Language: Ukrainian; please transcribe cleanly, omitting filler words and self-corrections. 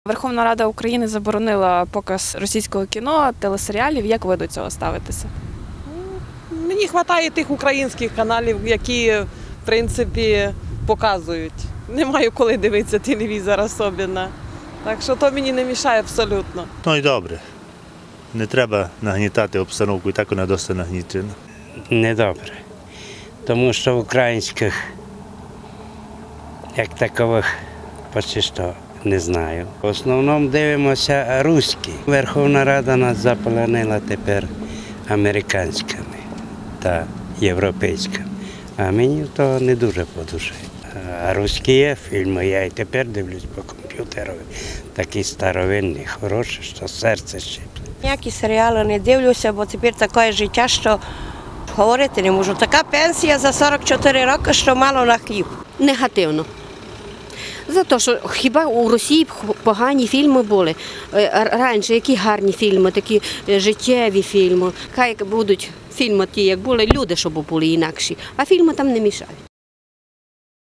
Верховна Рада України заборонила показ російського кіно, телесеріалів. Як ви до цього ставитеся? Мені вистачає тих українських каналів, які, в принципі, показують. Не маю коли дивитися телевізор особливо. Так що то мені не мішає абсолютно. Ну і добре. Не треба нагнітати обстановку, і так вона досить нагнічена. Недобре. Тому що українських, як такових, почти що не знаю. В основному дивимося руські. Верховна Рада нас заполонила тепер американськими та європейськими. А мені то не дуже по душі. А руські є фільми, я і тепер дивлюсь по комп'ютеру. Такі старовинні, хороші, що серце щипле. Ніякі серіали не дивлюся, бо тепер таке життя, що говорити не можу. Така пенсія за 44 роки, що мало на хліб. Негативно. За те, що хіба у Росії погані фільми були. Раніше які гарні фільми, такі життєві фільми. Хай будуть фільми ті, як були, люди, щоб були інакші, а фільми там не мішають.